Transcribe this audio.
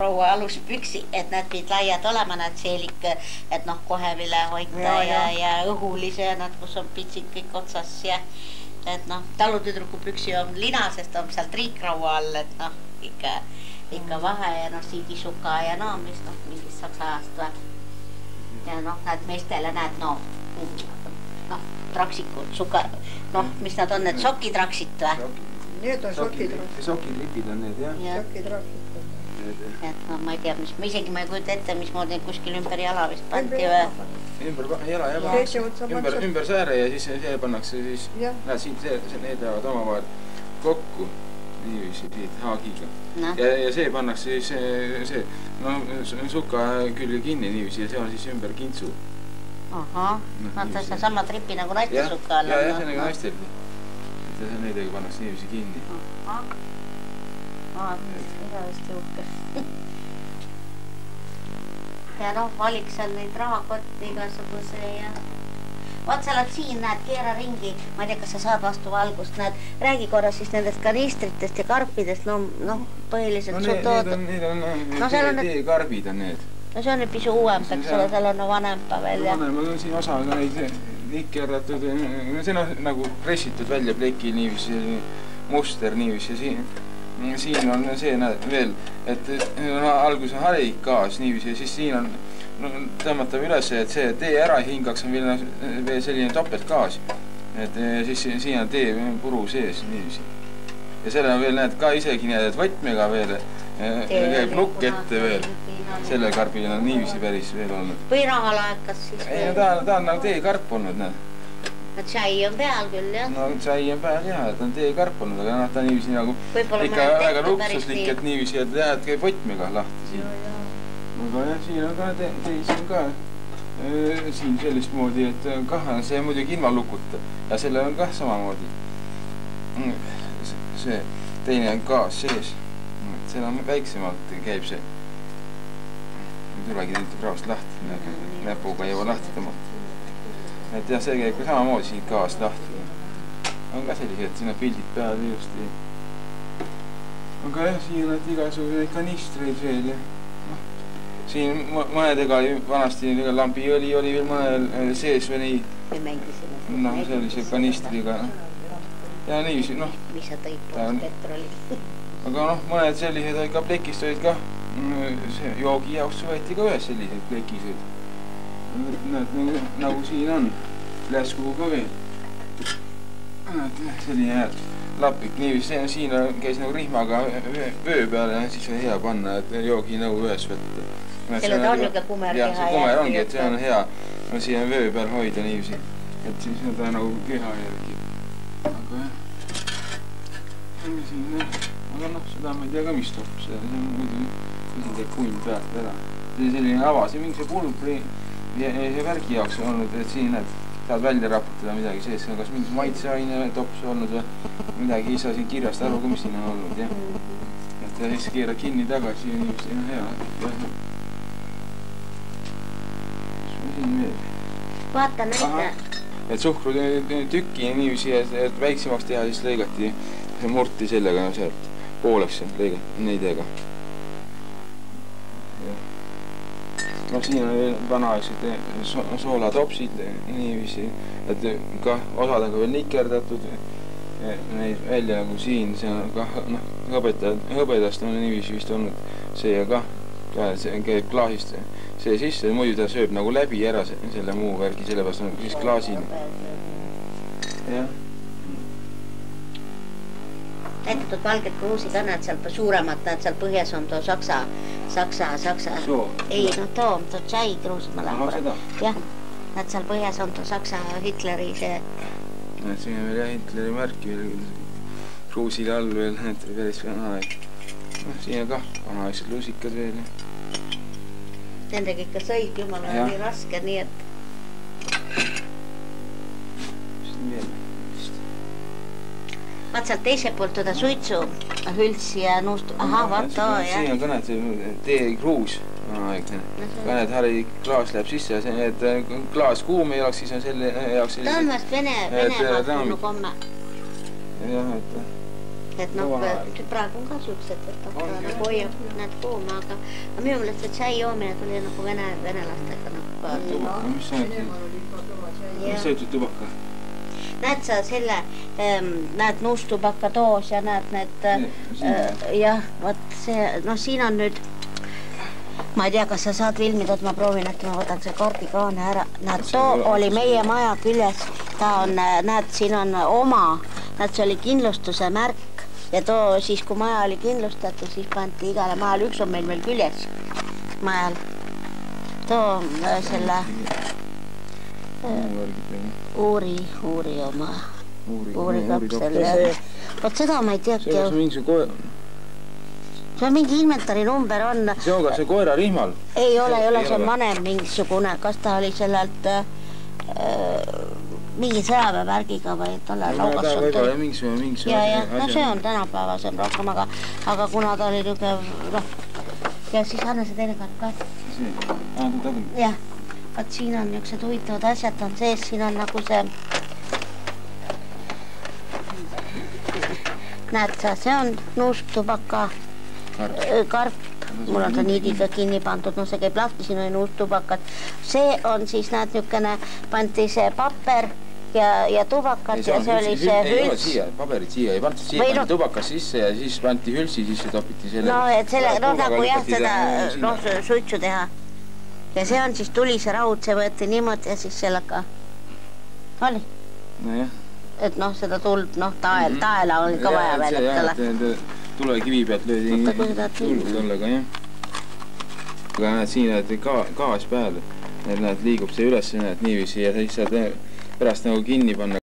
proua aluspüksi, et nad pidid laiad olema, nad seelik, et noh, kohe vile hoita ja õhulise, nad kus on pitsid kõik otsas ja et noh, talutüdruku püksi on lina, sest on seal triikraua all, et noh, ikka vahe ja noh, siidisuka ja no, mis noh, mingist saksa ajast või. Ja noh, näed meestele näed, noh, traksikud, suka, noh, mis nad on, need sokitraksid või? Need on sokitraksid. Sokitripid on need, jah? Sokitraksid. Et no ma ei tea, isegi ma ei kujuta ette, mismoodi kuskil ümber jala vist panti või? Ümber jala, ümber sääre ja siis see pannakse siis, näed, siit need jäävad omavahel kokku, niiviisi, siit haagiga. Ja see pannakse siis see, no suka külge kinni niiviisi ja see on siis ümber kintsu. Ahah, vaata see sama tripi nagu naiste suka all. Ja see on nagu naistelgi. Ja neidega pannakse niiviisi kinni. Igavesti uhke. Ja noh, valiks seal neid rahakotti igasuguse ja... Vaat sa oled siin, näed, keera ringi. Ma ei tea, kas sa saad vastu valgust, näed. Räägi korra siis nendest kanistritest ja karpidest, no põhiliselt su toodud. Need on teekarbid on need. No see on nüüd pisu uuem, eks ole, seal on vanempa veel. Vanemad on siin osa neid nikerdatud, see on nagu pressitud välja pleki niiviisi, muster niiviisi siin on see veel, et algus on harik gaas niiviisi ja siis siin on tõmmatav üles, et see tee ära hingaks on veel selline topeltgaas. Et siis siin on tee puru sees niiviisi. Ja selle on veel, näed, ka isegi need võtmega veel, käib lukk ette veel. Selle karbil on niiviisi päris veel olnud. Või rahalaekas siis? Ei, ta on nagu teekarp olnud, näed. Tšai on peal küll, jah? No tšai on peal, jah, et on teekarp olnud, aga ta on niiviisi nagu ikka väga luksuslik, et niiviisi, et jah, et käib võtmega lahti siin. Aga jah, siin on ka teisi on ka siin sellist moodi, et kah see muidugi ilma lukuta ja selle on kah samamoodi. See teine on gaas sees, seal on väiksemalt käib see. Ei tulegi nüüd praost lahti, näpuga ei jõua lahti tõmmata. Et jah, see käib ka samamoodi siin gaas lahti. On ka sellised, et siin on pildid peal ilusti. Aga jah, siin on igasuguseid kanistreid veel. Siin mõnedega oli vanasti lambiõli oli veel mõnel sees või nii. No sellise kanistriga. Ja niiviisi, noh. Mis sa tõid poos petroli? Aga noh, mõned sellised olid ka plekist olid ka. Joogi jaoks võeti ka ühes sellised plekised. Näed, nagu siin on. Läsku ka veel. Näed, selline lapik. Niiviisi, siin käis nagu rihmaga vöö peale, siis on hea panna, et joogi nagu ühes võtta. Selle ta on ju ka kumerkeha. Jah, see kumer ongi, et see on hea. Siin on vöö peal hoida niiviisi. Et siis on ta nagu keha järgi. Aga jah. Aga noh, seda ma ei tea ka, mis topp see. See on muidu kunn pealt ära. See on selline ava. See mingi see pulbri värgi jaoks on olnud, et siin näed, saad välja raputada midagi sees. Kas mingi maitseaine tops olnud või midagi ei saa siin kirjast aru, kui mis siin on olnud, jah. Et siis keera kinni tagasi ja nii, see on hea. Mis ma siin veel? Vaata näita. Et suhkru tükki niiviisi, et väiksemaks teha, siis lõigati, murti sellega sealt pooleks neidega. No siin on veel vanaaegsed soolatopsid niiviisi, et ka osadega veel nikerdatud neid välja nagu siin, see on ka hõbedast on niiviisi vist olnud see ja kah, see käib klaasist see sisse, muidu ta sööb nagu läbi ära selle muu värgi, sellepärast on siis klaasini. Jah. Näitatud valged kruusid on, et seal suuremad, näed seal põhjas on too saksa. Soo? Ei, no too tšai kruusid ma lähen korra. Jah, näed seal põhjas on too saksa Hitleri see. Näed, siin on veel jah Hitleri märki veel kruusile all veel, näed, päris vanaaeg. Siin on kah vanaaegsed lusikad veel. Nendega ikka sõid, jumal on nii raske, nii et... Vaat sealt teise poolt tuoda suitsu, hültsi ja nuustu... Aha, vaat too, jah. Siin on ka näed teekruus, vanaaegne. Ka näed, hari klaas läheb sisse ja see, et klaas kuum ei oleks, siis on selle jaoks... Ta on vast Venemaalt tulnud komme. Jah, et... et noh, praegu on ka siuksed, et nagu hoiab need kuuma, aga minu meelest, et tšai joomine tuli nagu venelastega nagu tubaka, mis sa ütled tubaka? Näed sa selle, näed nuustubaka doos ja näed need, jah, võt see, noh siin on nüüd, ma ei tea, kas sa saad filmida, et ma proovin, et ma võtan see kaardikaane ära. Näed, too oli meie maja küljes, ta on, näed, siin on oma, näed, see oli kindlustuse märk ja too siis, kui maja oli kindlustatud, siis pandi igale majal, üks on meil veel küljes majal. Too selle uuri oma, uuri kapsel. Vot seda ma ei teadki. See on mingi inventari number on. See on ka see koera rihmal? Ei ole, see on vanem mingisugune. Kas ta oli sellelt mingi sõjaväevärgiga või tollel laugas on tõi? Mingisugune. Ja, no see on tänapäevasem rohkem, aga kuna ta oli niuke, noh, ja siis anna see teine kaart ka. Jah, vaat siin on niuksed huvitavad asjad on sees, siin on nagu see, näed sa, see on nuustubaka karp, mul on ta niidiga kinni pandud, no see käib lahti, siin on nuustubakat. See on siis, näed, niukene, pandi see paper ja tubakat ja see oli see hülts. Ei ole siia, paberid siia ei pandud, siia pandi tubakas sisse ja siis pandi hültsi sisse, topiti selle. No, et selle, noh, nagu jah, seda, noh, suitsu teha. Ja see on siis tuli see raud, see võeti niimoodi ja siis sellega oli. No jah. Et noh, seda tuld, noh, taela on ka vaja veel, et selle. Tulekivi pealt löödi tuld tollega, jah. Aga näed, siin näed gaas peal, näed, liigub see üles, näed, niiviisi ja siis saad pärast nagu kinni panna.